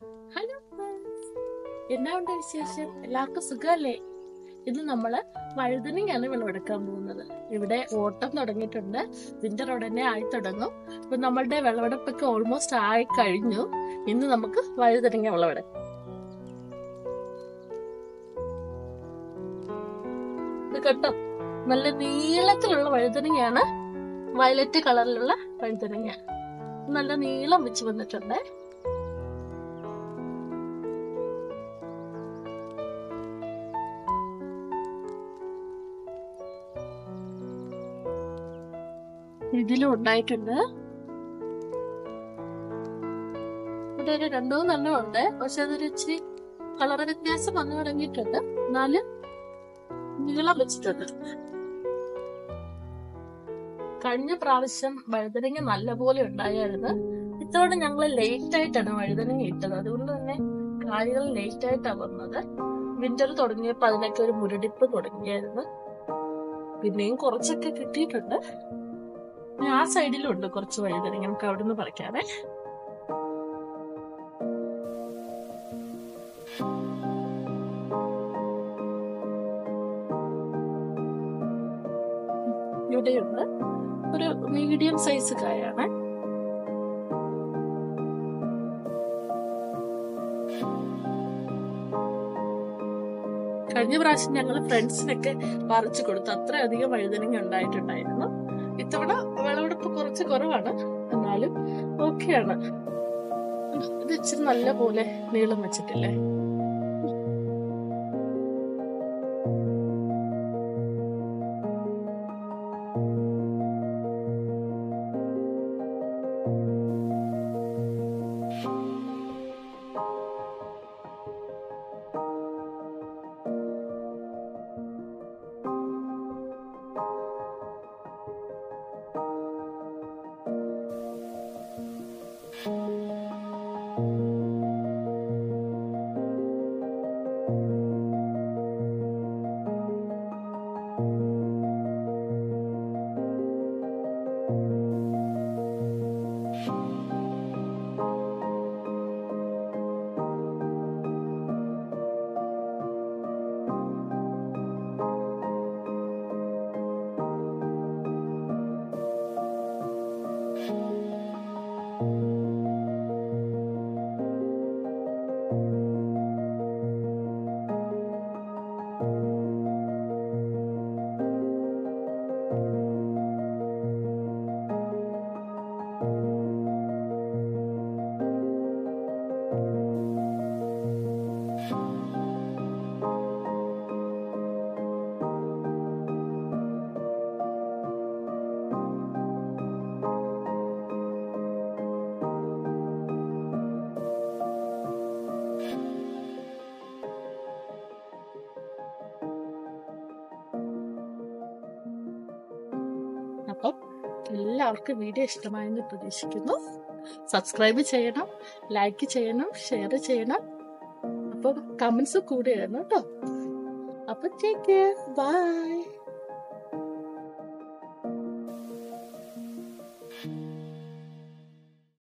Hello friends, എന്നാ ഉണ്ട് വിശേഷം? എല്ലാവർക്കും സുഖമല്ലേ? ഇന്ന് നമ്മള് വഴുതനങ്ങയാണ് വിളവെടുക്കാൻ പോകുന്നത്. ഇവിടെ ഓട്ടം തുടങ്ങിയിട്ടുണ്ട്. വിന്റർ ഉടനെ ആയി തുടങ്ങും. ഇപ്പൊ നമ്മളുടെ വിളവെടുപ്പൊക്കെ ഓൾമോസ്റ്റ് ആയി കഴിഞ്ഞു. ഇന്ന് നമുക്ക് വഴുതനങ്ങ വിളവെടുക്കാം. ഇത് കേട്ടോ, നല്ല നീളത്തിലുള്ള വഴുതനങ്ങയാണ്. വയലറ്റ് കളറിലുള്ള വഴുതനങ്ങ നല്ല നീളം വെച്ച് വന്നിട്ടുണ്ട്. ഇതിലും ഉണ്ടായിട്ടുണ്ട്. ഇവിടെ ഒരു 2-3 ഉണ്ട്. പക്ഷെ അതൊരു ഇച്ചിരി കളർ വ്യത്യാസം വന്നു തുടങ്ങിയിട്ടുണ്ട്. എന്നാലും നീളം വെച്ചിട്ടുണ്ട്. കഴിഞ്ഞ പ്രാവശ്യം വഴുതനങ്ങ നല്ലപോലെ ഉണ്ടായിരുന്നു. ഇത്തവണ ഞങ്ങൾ ലേറ്റ് ആയിട്ടാണ് വഴുതനങ്ങ ഇട്ടത്. അതുകൊണ്ട് തന്നെ കായകൾ ലേറ്റ് ആയിട്ടാണ് വന്നത്. വിന്റർ തുടങ്ങിയപ്പോൾ അതിനൊക്കെ ഒരു മുരടിപ്പ് തുടങ്ങിയായിരുന്നു. പിന്നെയും കുറച്ചൊക്കെ കിട്ടിയിട്ടുണ്ട്. ആ സൈഡിലും ഉണ്ട് കുറച്ച് വഴുതനങ്ങ. നമുക്ക് അവിടെ നിന്ന് പറിക്കാതെ. ഇവിടെയുണ്ട് ഒരു മീഡിയം സൈസ് കായാണ്. കഴിഞ്ഞ പ്രാവശ്യം ഞങ്ങൾ ഫ്രണ്ട്സിനൊക്കെ പറിച്ചു കൊടുത്തു. അത്രയധികം വഴുതനങ്ങ ഉണ്ടായിട്ടുണ്ടായിരുന്നു. ഇത്തവണ വിളവെടുപ്പ് കുറച്ച് കുറവാണ്, എന്നാലും ഓക്കെയാണ്. ഇത് ഇച്ചിരി നല്ല പോലെ നീളം വെച്ചിട്ടില്ലേ? അപ്പം എല്ലാവർക്കും വീഡിയോ ഇഷ്ടമായെന്ന് പ്രതീക്ഷിക്കുന്നു. സബ്സ്ക്രൈബ് ചെയ്യണം, ലൈക്ക് ചെയ്യണം, ഷെയർ ചെയ്യണം. അപ്പം കമന്റ്സ് കൂടെ ഇടണം കേട്ടോ. അപ്പം ടേക്ക് കെയർ, ബൈ.